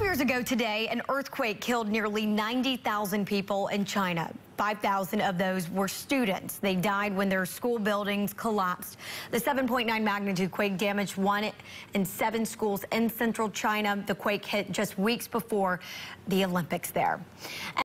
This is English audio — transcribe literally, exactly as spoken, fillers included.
years ago today, an earthquake killed nearly ninety thousand people in China. five thousand of those were students. They died when their school buildings collapsed. The seven point nine magnitude quake damaged one in seven schools in central China. The quake hit just weeks before the Olympics there.